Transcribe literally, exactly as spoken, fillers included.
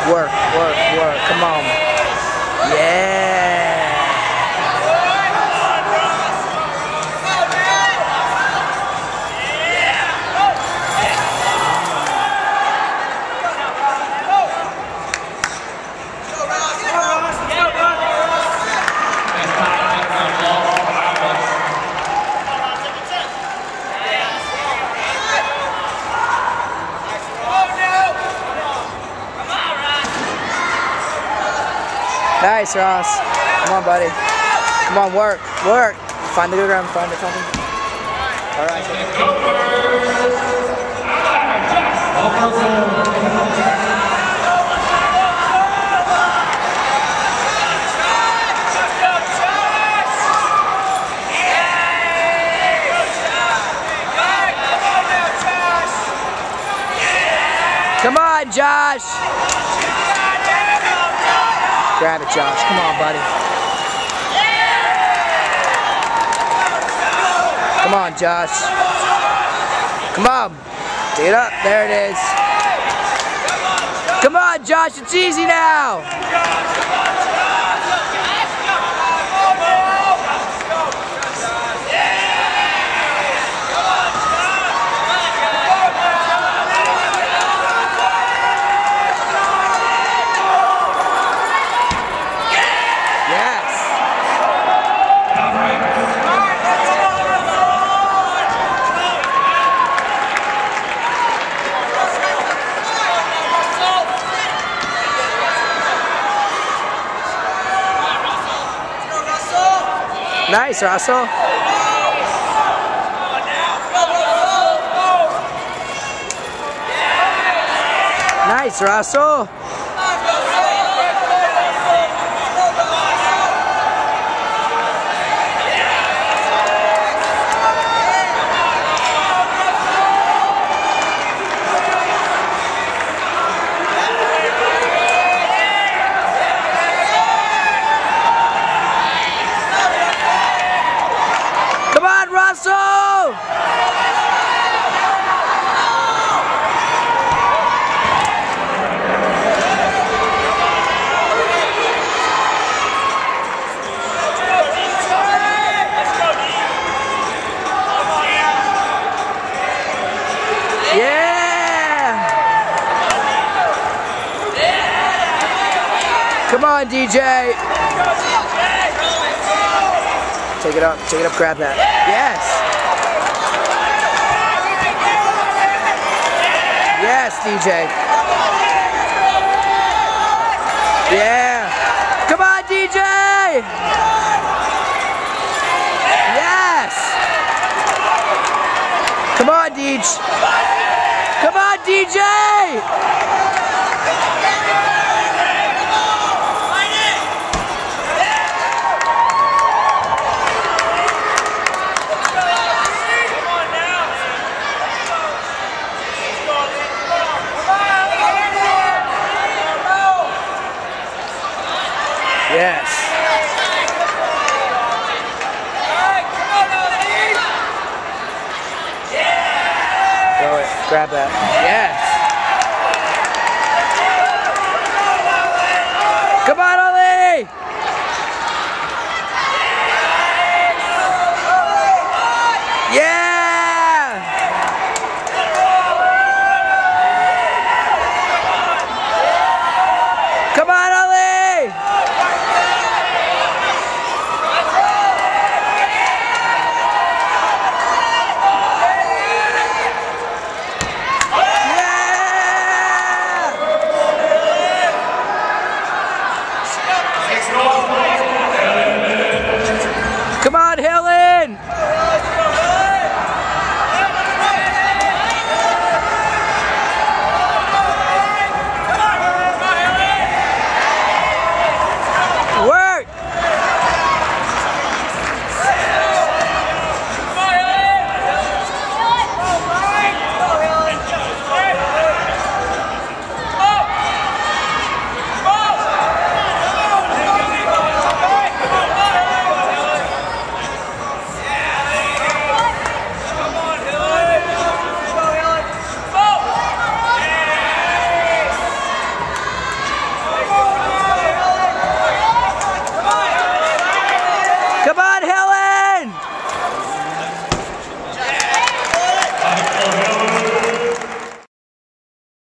Work, work, work. Come on. Yeah. Nice, Ross. Come on, buddy. Come on, work, work. Find the good ground, find the something. All right. Come on, Josh. Grab it, Josh. Come on, buddy. Come on, Josh. Come on. Take it up. There it is. Come on, Josh. It's easy now. Nice, Russell. Nice, Russell. Come on, D J. Take it up, take it up, grab that. Yes. Yes, D J. Yeah. Come on, D J. Yes. Come on, D J. Come on, D J. Yes. Throw it. Grab that. Yes.